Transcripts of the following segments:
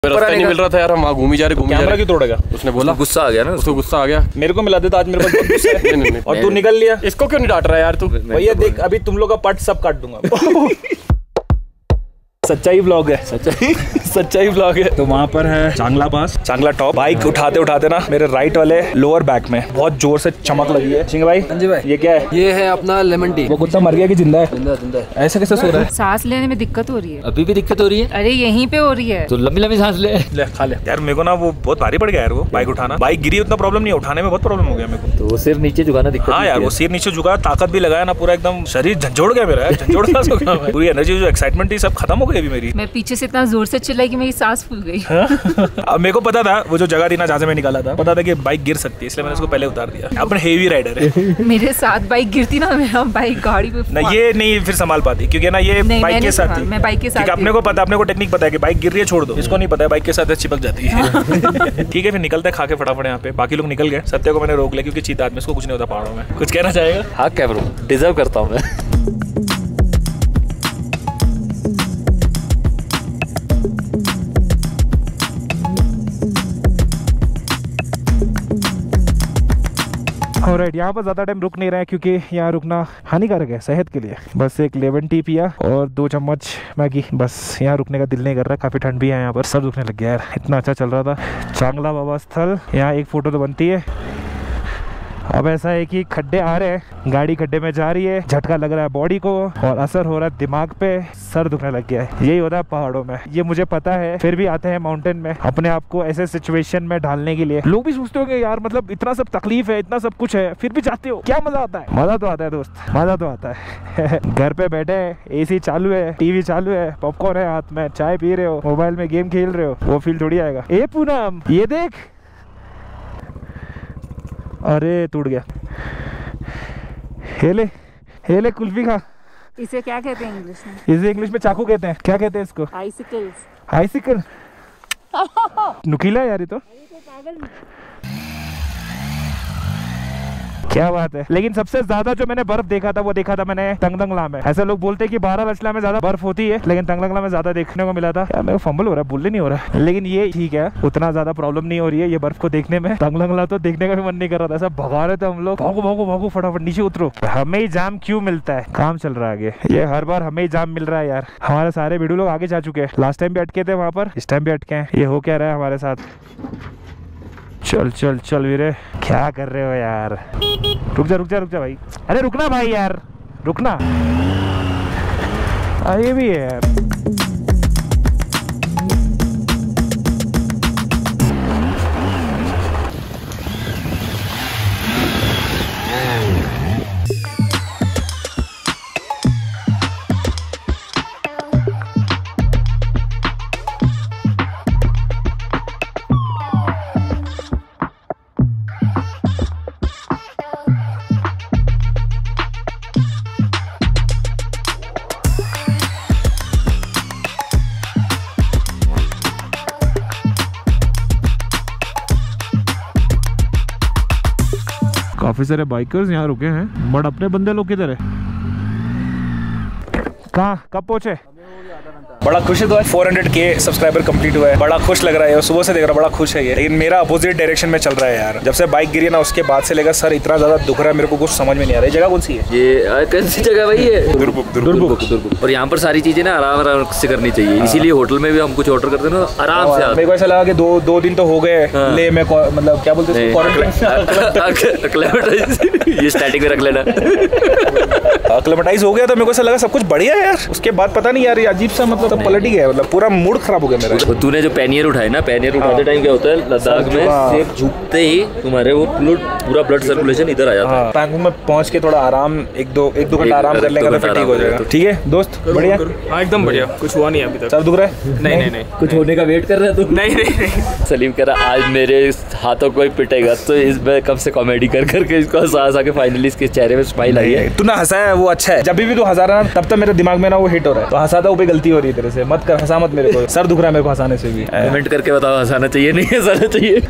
रास्ता नहीं मिल रहा था यार, हम वहाँ घूमी जा रहे कैमरा क्यों तोड़ेगा? उसने बोला, गुस्सा आ गया ना, उसको गुस्सा आ गया। मेरे को मिला देता आज, मेरे पास बहुत गुस्सा है। नहीं, और तू निकल लिया। इसको क्यों नहीं डांट रहा यार तू? भैया देख, अभी तुम लोग का पट सब काट दूंगा। सच्चाई व्लॉग है, सच्चाई व्लॉग है। तो वहाँ पर है चांगला पास, चांगला टॉप। बाइक उठाते उठाते ना मेरे राइट वाले लोअर बैक में बहुत जोर से चमक लगी है। सिंह भाई, हाँ जी भाई, ये क्या है? ये है अपना लेमन टी। वो कुत्ता मर गया कि जिंदा है? जिंदा है। ऐसा कैसे सो रहा है? सांस लेने में दिक्कत हो रही है। अभी भी दिक्कत हो रही है? अरे यहीं पे हो रही है तो लंबी लंबी सांस ले खा ले यार। मेरे को ना वो बहुत भारी पड़ गया यार, वो बाइक उठाना। बाइक गिरी उतना प्रॉब्लम नहीं है, उठाने में बहुत प्रॉब्लम हो गया मेरे को। तो वो सिर नीचे झुकाना दिक्कत। हाँ यार, वो सिर नीचे झुका, ताकत भी लगाया ना, पूरा एकदम शरीर झंझोड़ गया मेरा, झंझोड़ गया। पूरी एनर्जी जो एक्साइटमेंट थी सब खत्म हो गई अभी मेरी। मैं पीछे से इतना जोर से चिल्लाई कि मेरी सांस फूल गई। अब मेरे को पता था वो जो जगह थी ना जहाँ से मैं निकाला था, पता था कि बाइक गिर सकती है, इसलिए मैंने उसको पहले उतार दिया। अपने हेवी राइडर है। मेरे साथ बाइक गिरती ना, मेरा बाइक गाड़ी पे ना, ये नहीं फिर संभाल पाती, क्योंकि ना ये बाइक के साथ थी। मैं बाइक के साथ, अपने को पता, अपने को टेक्निक पता है कि बाइक गिर रही है छोड़ दो। इसको नहीं पता है, बाइक के साथ चिपक जाती है। ठीक है, फिर निकलते हैं खा के फटाफट यहाँ पे। बाकी लोग निकल गए, सत्य को मैंने रोक लिया क्योंकि चीता आदमी, इसको कुछ नहीं होता पहाड़ों में। कुछ कहना चाहेगा? हाँ क्या ब्रो, डिजर्व करता हूँ मैं। ऑलराइट, यहाँ पर ज़्यादा टाइम रुक नहीं रहा है क्योंकि यहाँ रुकना हानिकारक है सेहत के लिए। बस एक लेमन टी पिया और 2 चम्मच मैगी, बस यहाँ रुकने का दिल नहीं कर रहा। काफ़ी ठंड भी है यहाँ पर, सब रुकने लग गया यार, इतना अच्छा चल रहा था। चांगला बाबा स्थल, यहाँ एक फ़ोटो तो बनती है। अब ऐसा है कि खड्डे आ रहे हैं, गाड़ी खड्डे में जा रही है, झटका लग रहा है बॉडी को और असर हो रहा है दिमाग पे, सर दुखने लग गया है। यही होता है पहाड़ों में, ये मुझे पता है। फिर भी आते हैं माउंटेन में अपने आप को ऐसे सिचुएशन में ढालने के लिए। लोग भी सोचते होंगे यार, मतलब इतना सब तकलीफ है, इतना सब कुछ है, फिर भी जाते हो, क्या मजा आता है? मजा तो आता है दोस्त, मजा तो आता है। घर पे बैठे हैं, AC चालू है, TV चालू है, पॉपकॉर्न है हाथ में, चाय पी रहे हो, मोबाइल में गेम खेल रहे हो, वो फील थोड़ी आएगा। ए पूनम, ये देख, अरे टूट गया। हेले कुल्फी खा। इसे क्या कहते हैं इंग्लिश में? इसे इंग्लिश में चाकू कहते हैं। क्या कहते हैं इसको? आइसिकल्स। आइसिकल। नुकीला है यार ये तो। क्या बात है। लेकिन सबसे ज्यादा जो मैंने बर्फ देखा था वो देखा था मैंने तंगदंगला में। ऐसे लोग बोलते हैं कि बारामुल्ला में ज्यादा बर्फ होती है, लेकिन तंगदंगला में ज्यादा देखने को मिला था। यार मेरे को फंबल हो रहा है, बोलने नहीं हो रहा है, लेकिन ये ठीक है, उतना ज्यादा प्रॉब्लम नहीं हो रही है ये बर्फ को देखने में। तंगदंगला तो देखने का भी मन नहीं कर रहा था, ऐसा भगा रहे थे हम लोग, भागो भागो भागो फटाफट नीचे उतरो। हमें ही जाम क्यों मिलता है? काम चल रहा है आगे, ये हर बार हमें ही जाम मिल रहा है यार। हमारे सारे वीडियो लोग आगे जा चुके हैं, लास्ट टाइम भी अटके थे वहाँ पर, इस टाइम भी अटके हैं। ये हो क्या रहा है हमारे साथ? चल चल चल वीरे, क्या कर रहे हो यार? रुक जा भाई। अरे रुकना भाई यार, रुकना। ये भी है यार। काफी सारे बाइकर्स यहाँ रुके हैं, बट अपने बंदे लोग किधर है? कहाँ, कब पहुंचे? बड़ा खुश है तो 400K सब्सक्राइबर कंप्लीट हुआ है, बड़ा खुश लग रहा है। सुबह से देख रहा, बड़ा खुश है ये। लेकिन मेरा अपोजिट डायरेक्शन में चल रहा है यार। जब से बाइक गिरी ना उसके बाद से लेकर सर इतना ज्यादा दुख रहा है, मेरे को कुछ समझ में नहीं आ रहा है। जगह कौन सी है ये? कौन सी जगह भाई? ये दुर्बुक। और यहाँ पर सारी चीजें ना आराम से करनी चाहिए, इसीलिए होटल में भी हम कुछ ऑर्डर करते हैं ना आराम से। मेरे को ऐसा लगा कि दो दिन तो हो गए ले में, मतलब क्या बोलते हैं, ये स्टैटिक में रख लेना। एक्लेमेटाइज हो गया तो मेरे को ऐसा लगा सब कुछ बढ़िया है यार। उसके बाद पता नहीं यार, ये अजीब सा मतलब पलट ही गया, मतलब पूरा मूड खराब हो गया मेरा। तूने जो पैनियर उठाए ना, पैनियर उठाते टाइम क्या होता है, लद्दाख में सिर्फ झुकते ही तुम्हारे वो पूरा ब्लड सर्कुलेशन इधर आ जाता है। पैंगोंग में पहुंच के थोड़ा आराम, एक दो घंटा आराम कर लेगा तो फिर ठीक हो जाएगा। ठीक है दोस्त, बढ़िया? हाँ एकदम बढ़िया, कुछ हुआ नहीं अभी तक। सर दुख रहा है? नहीं। कुछ होने का वेट कर रहे हैं तू? नहीं। सलीम कह रहा आज मेरे हाथों को पिटेगा, तो इसमें कब से कॉमेडी कर करके इसको हंसा के फाइनली इसके चेहरे में स्माइल आई है। तू ना हंसा है वो अच्छा है, जब भी तू हंसा रहा ना तब तक मेरे दिमाग में ना वो हिट हो रहा है, तो हंसाता वो पे गलती हो रही है तेरे से, मत कर, हंसा मत मेरे को। सर दुख रहा है मेरे को हंसाने से भी। कमेंट करके बताओ हंसाना चाहिए नहीं हंसाना चाहिए।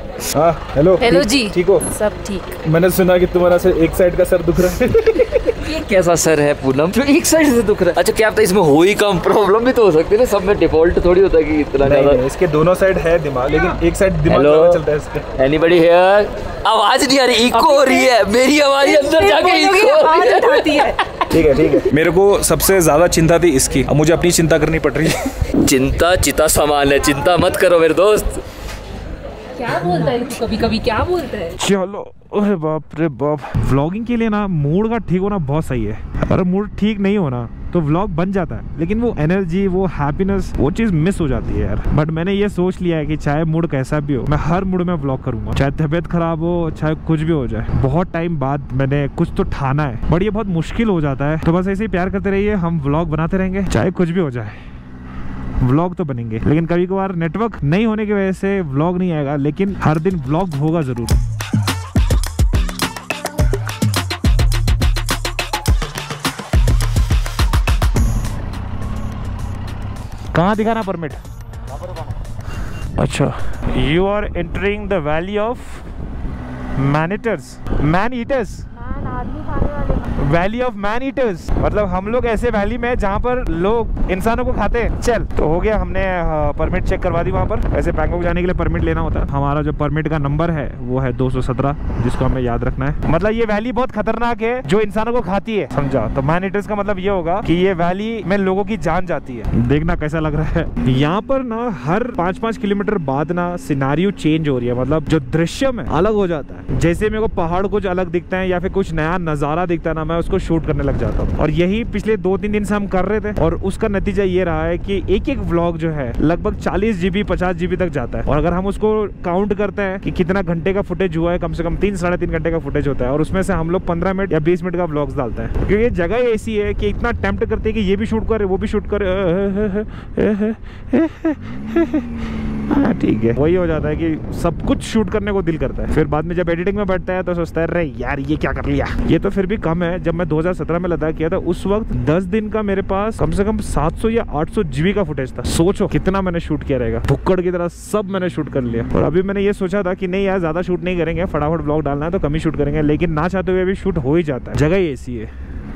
हाँ हेलो जी, ठीक हो? सब ठीक। मैंने सुना कि तुम्हारा से एक साइड का सर दुख रहा है। ये कैसा सर है पूनम जो एक साइड से दुख रहा है? अच्छा क्या पता इसमें हो ही कम, प्रॉब्लम भी तो हो सकती है ना, सब में डिफॉल्ट थोड़ी होता है कि इतना ज्यादा। इसके दोनों साइड है दिमाग, लेकिन एक साइड दिमाग ज्यादा चलता है इसके। Anybody here? आवाज नहीं आ रही, इको हो रही है मेरी आवाज अंदर जाके इको हो रही है। ठीक है। मेरे को सबसे ज्यादा चिंता थी इसकी, अब मुझे अपनी चिंता करनी पड़ रही है। चिंता चिता समान है, चिंता मत करो मेरे दोस्त। क्या बोलता है तू कभी कभी, क्या बोलता है? चलो, अरे बाप रे बाप। व्लॉगिंग के लिए ना मूड का ठीक होना बहुत सही है। अगर मूड ठीक नहीं होना तो व्लॉग बन जाता है, लेकिन वो एनर्जी, वो हैप्पीनेस, वो चीज़ मिस हो जाती है यार। बट मैंने ये सोच लिया है कि चाहे मूड कैसा भी हो, मैं हर मूड में व्लॉग करूंगा, चाहे तबीयत खराब हो, चाहे कुछ भी हो जाए। बहुत टाइम बाद मैंने कुछ तो ठाना है, बट ये बहुत मुश्किल हो जाता है। तो बस ऐसे ही प्यार करते रहिए, हम व्लॉग बनाते रहेंगे, चाहे कुछ भी हो जाए व्लॉग तो बनेंगे। लेकिन कभी कभार नेटवर्क नहीं होने की वजह से व्लॉग नहीं आएगा, लेकिन हर दिन व्लॉग होगा जरूर। कहाँ दिखाना परमिट? अच्छा, you are entering the valley of man eaters, man eaters, valley of man eaters. मतलब हम लोग ऐसे वैली में जहाँ पर लोग इंसानों को खाते हैं। चल तो हो गया, हमने परमिट चेक करवा दी वहाँ पर। वैसे बैंकॉक जाने के लिए परमिट लेना होता है। हमारा जो परमिट का नंबर है वो है 217, जिसको हमें याद रखना है। मतलब ये वैली बहुत खतरनाक है, जो इंसानों को खाती है, समझा? तो मैन ईटर्स का मतलब ये होगा कि ये वैली में लोगों की जान जाती है। देखना कैसा लग रहा है। यहाँ पर ना हर 5-5 किलोमीटर बाद ना सिनारियो चेंज हो रही है, मतलब जो दृश्य में अलग हो जाता है। जैसे मेरे को पहाड़ कुछ अलग दिखता है या फिर कुछ नया नजारा दिखता है ना, मैं उसको शूट करने लग जाता हूँ। और यही पिछले 2-3 दिन से हम कर रहे थे, और उसका नतीजा ये रहा है कि एक व्लॉग जो है लगभग 40 GB 50 GB तक जाता है। और अगर हम उसको काउंट करते हैं कि कितना घंटे का फुटेज हुआ है, कम से कम 3-3.5 घंटे का फुटेज होता है। और उसमें से हम लोग 15 मिनट या 20 मिनट का व्लॉग्स डालते हैं, क्योंकि ये जगह ऐसी है कि इतना टेम्प्ट करते हैं कि ये भी शूट करे, वो भी शूट करे। हाँ ठीक है, वही हो जाता है कि सब कुछ शूट करने को दिल करता है। फिर बाद में जब एडिटिंग में बैठता है तो सोचता है अरे यार ये क्या कर लिया। ये तो फिर भी कम है। जब मैं 2017 में लद्दाख किया था, उस वक्त 10 दिन का मेरे पास कम से कम 700 या 800 GB का फुटेज था। सोचो कितना मैंने शूट किया रहेगा। भुक्कड़ की तरह सब मैंने शूट कर लिया। और अभी मैंने ये सोचा था कि नहीं यार ज्यादा शूट नहीं करेंगे, फटाफट ब्लॉग डालना है तो कम ही शूट करेंगे, लेकिन ना चाहते हुए भी शूट हो ही जाता है। जगह ही ऐसी है।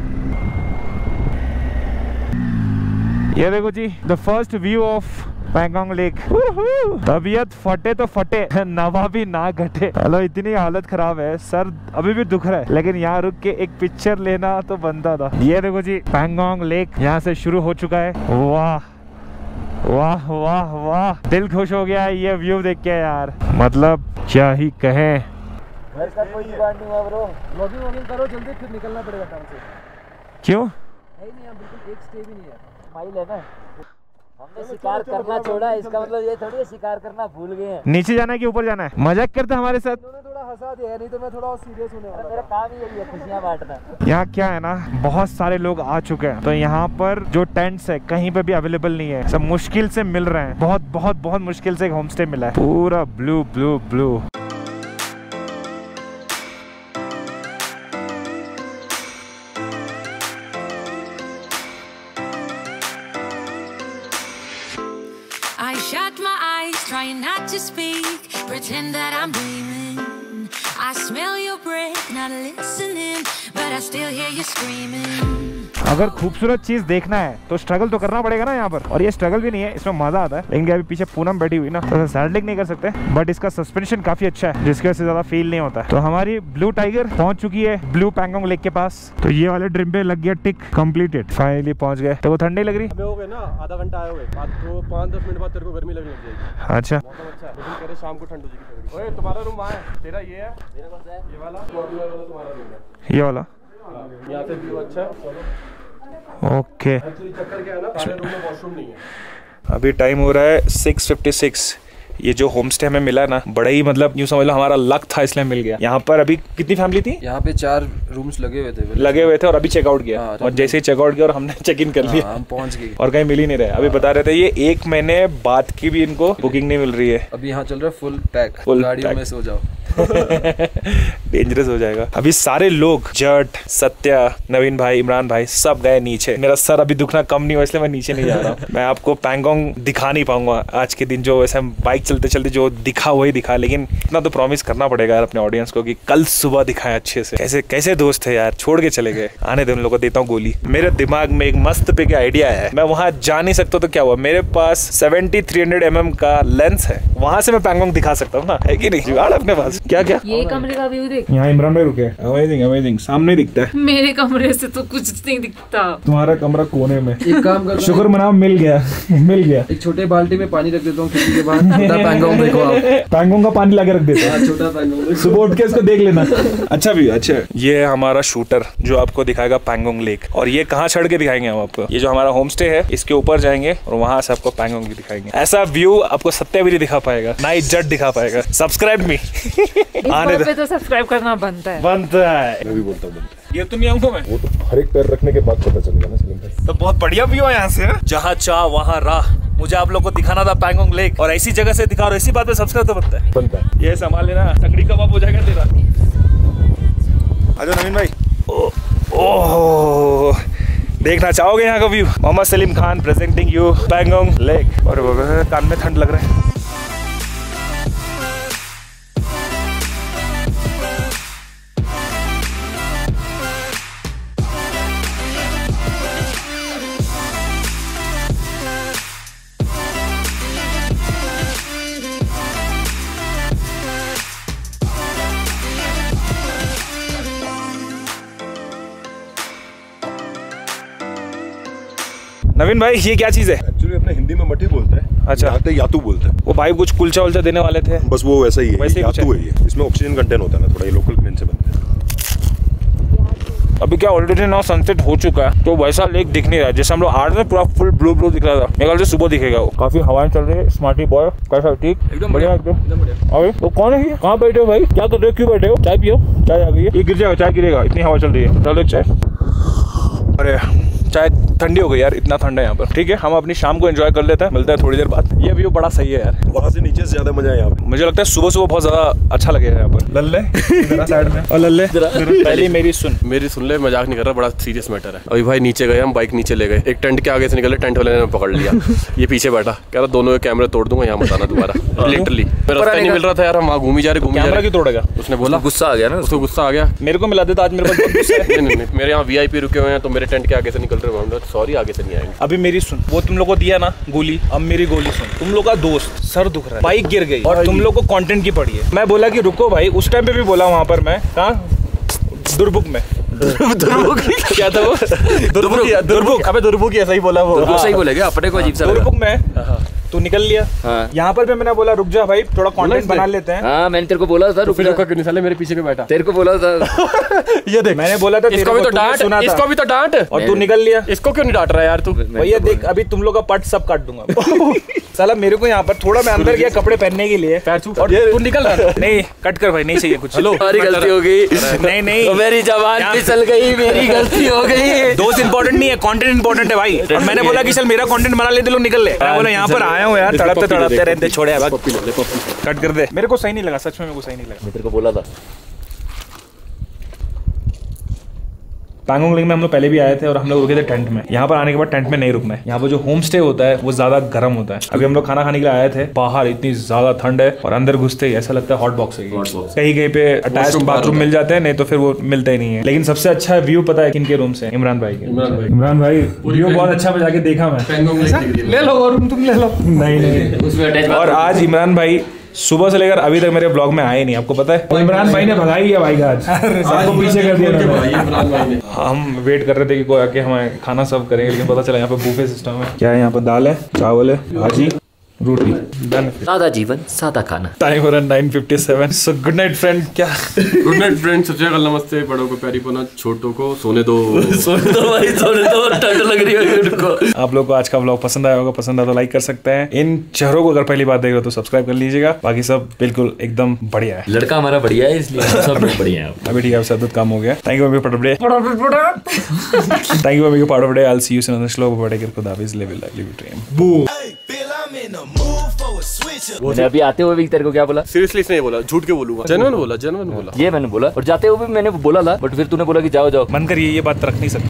ये देखो जी, the first view of Pangong lake. तबीयत फटे तो फटे, नवा भी ना घटे। हेलो, इतनी हालत खराब है, सर अभी भी दुख रहा है, लेकिन यहाँ रुक के एक पिक्चर लेना तो बनता था। ये देखो जी, पैंगोंग लेक यहाँ से शुरू हो चुका है। वाह वाह वाह वाह, दिल खुश हो गया है ये व्यू देख के यार, मतलब क्या ही कहें। कोई बात नहीं हुआ ब्रो, व्लॉगिंग करो जल्दी, फिर निकलना पड़ेगा काम से। क्यों? है नहीं, हम बिल्कुल एक स्टे भी नहीं है, स्माइल है ना। हमने शिकार करना छोड़ा, इसका मतलब ये थोड़ी है शिकार करना भूल गए हैं। नीचे जाना है कि ऊपर जाना है? मजाक करते हमारे साथ। थोड़ा हंसा दिया, नहीं तो मैं थोड़ा सीरियस होने वाला। मेरा काम ही यही है, खुशियां बांटना। यहाँ क्या है ना, बहुत सारे लोग आ चुके हैं, तो यहाँ पर जो टेंट्स है कहीं पे भी अवेलेबल नहीं है, सब मुश्किल से मिल रहे हैं। बहुत बहुत बहुत मुश्किल से एक होम स्टे मिला है, पूरा blue blue blue. I shut my eyes, trying not to speak, pretend that I'm dreaming. I smell your breath, not listening, but I still hear you screaming. अगर खूबसूरत चीज देखना है तो स्ट्रगल तो करना पड़ेगा ना यहाँ पर, और ये स्ट्रगल भी नहीं है, इसमें मजा आता है। लेकिन अभी पीछे पूनम बैठी हुई ना, तो सैडलिंग नहीं कर सकते, बट इसका सस्पेंशन काफी अच्छा है, जिसकी वजह से ज्यादा फील नहीं होता है। तो हमारी ब्लू टाइगर पहुंच चुकी है ब्लू पैंगोंग लेक के पास। तो ये वाले ड्रीम पे लग गया टिक, कंप्लीटेड, फाइनली पहुंच गए। तो वो ठंड नहीं लग रही? हो गए ना, आधा घंटा आए हुए, तो 5-10 मिनट बाद तेरे को गर्मी लगने लग जाएगी। अच्छा, मौसम अच्छा है, लेकिन कह रहे शाम को ठंड हो जाएगी। ओए तुम्हारा रूम वहाँ है, तेरा ये है, मेरा कौन सा है? ये वाला तुम्हारा रूम है, ये वाला। यहाँ से व्यू अच्छा है। ओके, एक्चुअली चक्कर क्या है ना, सारे रूम में वॉशरूम नहीं है। अभी टाइम हो रहा है 6:56। ये जो होम स्टे हमें मिला ना, बड़ा ही मतलब यूँ समझ लो हमारा लक था, इसलिए मिल गया। यहाँ पर अभी कितनी फैमिली थी? यहाँ पे 4 रूम्स लगे हुए थे और अभी चेकआउट किया। और जैसे ही चेकआउट किया और हमने चेक इन कर लिया, हम पहुँच गए और कहीं मिल ही नहीं रहे। अभी बता रहे थे ये 1 महीने बाद की भी इनको बुकिंग नहीं मिल रही है। अभी यहाँ चल रहा है फुल पैक, Full गाड़ियों pack। में सो जाओ। डेंजरस हो जाएगा। अभी सारे लोग जट, सत्या, नवीन भाई, इमरान भाई सब गए नीचे। मेरा सर अभी दुखना कम नहीं हुआ इसलिए मैं नीचे नहीं जा रहा हूँ। मैं आपको पैंगोंग दिखा नहीं पाऊंगा आज के दिन, जो वैसे हम बाइक चलते चलते जो दिखा वही दिखा, लेकिन इतना तो प्रॉमिस करना पड़ेगा यार अपने ऑडियंस को कि कल सुबह दिखाएं अच्छे से। कैसे कैसे दोस्त है यार, छोड़ के चले गए। आने दे उन लोगों को, देता हूँ गोली। मेरे दिमाग में एक मस्त पे का आइडिया है, मैं वहां जा नहीं सकता तो क्या हुआ, मेरे पास 70-300 mm का लेंस है, वहां से मैं पैंगोंग दिखा सकता हूँ ना, है कि नहीं? जुगाड़ अपने पास। क्या क्या ये कमरे का व्यू देख। यहाँ इमरान भाई रुके, अमेजिंग अमेजिंग, सामने दिखता है। मेरे कमरे से तो कुछ नहीं दिखता। तुम्हारा कमरा कोने में। एक काम कर, शुक्र मनाओ मिल गया मिल गया। एक छोटे बाल्टी में पानी रख देता हूँ खिड़की के बाद, पैंगोंग देखो आप। पैंगोंग का पानी लाके रख देता है, छोटा पैंगोंग सुबह उठ के इसको देख लेना। अच्छा भी अच्छा। ये है हमारा शूटर जो आपको दिखाएगा पैंगोंग लेक, और ये कहाँ चढ़ के दिखाएंगे हम आपको, ये जो हमारा होम स्टे है इसके ऊपर जाएंगे और वहां से आपको पैंगोंग भी दिखाएंगे। ऐसा व्यू आपको सत्या भी नहीं दिखा पाएगा, ना ही जट दिखा पाएगा। सब्सक्राइब मी आने पे तो सब्सक्राइब करना बनता है। बनता है, मैं भी बोलता हूँ बनता है। ये तो नहीं आऊंगा मैं, वो तो हर एक पैर रखने के बाद पता चलेगा ना सलीम भाई। तो बहुत बढ़िया व्यू है यहाँ से। जहाँ चाह वहाँ राह, मुझे आप लोग को दिखाना था पैंगोंग लेक, और ऐसी जगह से दिखा और ऐसी बात पे सब्सक्राइब तो बनता है। बनता है। ये संभाल लेना, तकड़ी कबाब हो जाएगा तेरा। आजा नवीन भाई। ओह देखना चाहोगे यहाँ का view? Mohammad Salim Khan presenting you Pangong lake. और कान में ठंड लग रहा है। नवीन भाई ये क्या चीज है? एक्चुअली अपने हिंदी में मठी बोलते हैं। अच्छा। यहाँ पे यातू बोलते हैं। वो भाई कुछ कुलचा उलचा देने वाले थे, बस वो वैसा ही है, वैसे ही कुछ यातू है ये। इसमें ऑक्सीजन कंटेंट होता है ना थोड़ा, ये लोकल ग्रेन से बनते हैं। अभी क्या ऑलरेडी ना सनसेट हो चुका है, तो वैसा लेक दिख नहीं रहा है जैसे हम लोग आ रहे थे, पूरा फुल ब्लू ब्लू दिख रहा था। मेरे ख्याल से सुबह दिखेगा वो। काफी हवाएं चल रही है। स्मार्टी बॉय कैसा? ठीक एकदम बढ़िया एकदम बढ़िया। अरे तो कौन है ये? कहाँ बैठे हो भाई? क्या कर रहे हो? क्यों बैठे हो? चाय पियो, चाय आ गई है। ये गिर जाएगा, चाय गिरेगा, इतनी हवा चल रही है। चलो चाय। अरे चाय ठंडी हो गई यार, इतना ठंडा है यहाँ पर। ठीक है हम अपनी शाम को एंजॉय कर लेते हैं, मिलता है थोड़ी देर बाद। ये व्यू बड़ा सही है यार, वहाँ से नीचे से ज्यादा मजा है यहाँ पे। मुझे लगता है सुबह सुबह बहुत ज्यादा अच्छा लगेगा यहाँ पर। लल्ले साइड में, और लल्ले पहले मेरी सुन ले, मजाक नहीं कर रहा, बड़ा सीरियस मैटर है। अभी भाई नीचे गए, हम बाइक नीचे ले गए, एक टेंट के आगे से निकले, टेंट वाले ने पकड़ लिया। ये पीछे बैठा, कह रहा दोनों के कैमरे तोड़ दूंगा, यहाँ मत आना दोबारा। लिटरली रास्ता नहीं मिल रहा था यार, हम वहाँ घूमी जा रहे कैमरा क्यों तोड़ेगा? उसने बोला गुस्सा आ गया ना, उसको गुस्सा आ गया। मेरे को मिला देता आज, मेरे पास बहुत गुस्सा है। नहीं, मेरे यहाँ VIP रुके हुए हैं, तो मेरे टेंट के आगे से निकल रहे हैं। सॉरी आगे से नहीं आएंगे। अभी मेरी सुन, वो तुम लोग को दिया ना गोली, अब मेरी गोली सुन। तुम लोग का दोस्त सर दुख रहा है, बाइक गिर गई और तुम लोग को कंटेंट की पड़ी है। मैं बोला कि रुको भाई, उस टाइम पे भी बोला वहां पर मैं, कहाँ दुर्बुक में दुर्बुक क्या था वो? दुर्बुक। अबे दुर्बुक ऐसा ही बोला वो। सही बोलेगा, अपने को अजीब सा लगा। दुर्बुक में तू निकल लिया। हाँ। यहाँ पर भी मैंने बोला रुक जा भाई, थोड़ा कंटेंट बना लेते हैं। हाँ मैंने तेरे को बोला था, रुक जा। क्यों नहीं साले मेरे पीछे के बैठा? तेरे को बोला था। ये देख मैंने बोला था, इसको भी तो डांट, इसको भी तो डांट, और तू निकल लिया। इसको क्यों नहीं डांट रहा यार तू? भैया देख अभी तुम लोग का पट सब काट दूंगा। साला मेरे को यहाँ पर थोड़ा मैं अंदर गया कपड़े पहनने के लिए, और तू निकल रहा। नहीं कट कर भाई, नहीं चाहिए कुछ। हमारी गलती हो गई। नहीं मेरी जबान फिसल गई, मेरी गलती हो गई। दोस्त इंपॉर्टेंट नहीं है, कंटेंट इंपॉर्टेंट है भाई। और मैंने बोला कि चल मेरा कंटेंट बना लेते लोग, निकल ले। मैं बोला यहाँ पर आया हूँ यार, तड़पते रहते, छोड़े कट कर दे। मेरे को सही नहीं लगा, सच में मेरे को सही नहीं लगा। तेरे को बोला था। पैंगोंग लेक में हम लोग पहले भी आए थे और हम लोग रुके थे टेंट में। यहाँ पर आने के बाद टेंट में नहीं रुकना है। यहाँ पर जो होम स्टे होता है वो ज्यादा गर्म होता है। अभी हम लोग खाना खाने के लिए आए थे, बाहर इतनी ज्यादा ठंड है और अंदर घुसते ही ऐसा लगता है हॉट बॉक्स है। कहीं कहीं पे अटैच्ड बाथरूम मिल जाते हैं, नहीं तो फिर वो मिलते ही नहीं है। लेकिन सबसे अच्छा व्यू पता है किनके रूम से? इमरान भाई के। इमरान भाई व्यू बहुत अच्छा बजा के देखा मैं। ले लो रूम, तुम ले लो। नहीं और आज इमरान भाई सुबह से लेकर अभी तक मेरे ब्लॉग में आए नहीं, आपको पता है। इमरान भाई ने भगाई है भाई आज, सबको पीछे कर दिया। हम वेट कर रहे थे कि कोई आके हमें खाना सर्व करेंगे, लेकिन पता चला यहाँ पे बुफे सिस्टम है। क्या है यहाँ पर? दाल है, चावल है, भाजी, रोटी, डन। सादा जीवन सादा खाना। टाइम हो रहा है 9:57। So good night friend. क्या good night friend, Sat Shri अकाल, नमस्ते। बड़ों को प्यारी पना, छोटों को सोने दो। सोने दो भाई, सोने दो, ठंड लग रही है उनको। आप लोग को आज का व्लॉग पसंद आया होगा, पसंद आया तो लाइक कर सकते हैं। इन चेहरों को अगर पहली बार देख रहे हो तो सब्सक्राइब कर लीजिएगा। बाकी सब बिल्कुल एकदम बढ़िया है। लड़का हमारा बढ़िया है, इसलिए सब लोग बढ़िया है। अभी ठीक है, सब काम हो गया। Thank you for part of day. Thank you for part of day. I will see you soon on the slow but खुदा हाफिज़। Live life, live dream. Boom. Feel I'm in the mood for a switch. मैंने अभी आते हुए भी तेरे को क्या बोला? सीरियसली इसने बोला, झूठ के बोलूंगा, जेन्युइन बोला, जेन्युइन बोला। ये मैंने बोला और जाते हुए भी मैंने बोला था, बट फिर तूने बोला कि जाओ जाओ। मन करिए ये बात रख नहीं सकते।